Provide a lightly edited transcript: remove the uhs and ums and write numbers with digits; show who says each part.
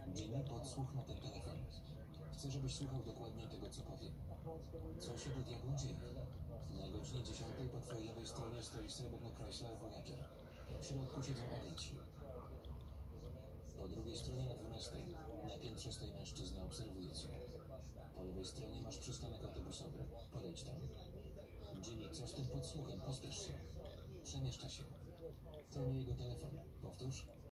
Speaker 1: Jimmy, podsłuch na ten telefon. Chcę, żebyś słuchał dokładnie tego, co powiem. Co się do diabła dzieje? Na godzinie 10 po twojej lewej stronie stoi srebrny Chrysler Voyager. W środku siedzą agenci. Po drugiej stronie na 12 na piętrze stoi mężczyzna, obserwuje cię. Po lewej stronie masz przystanek autobusowy. Podejdź tam. Jimmy, co z tym podsłuchem? Pospiesz się. Przemieszcza się. To nie jego telefon. Powtórz.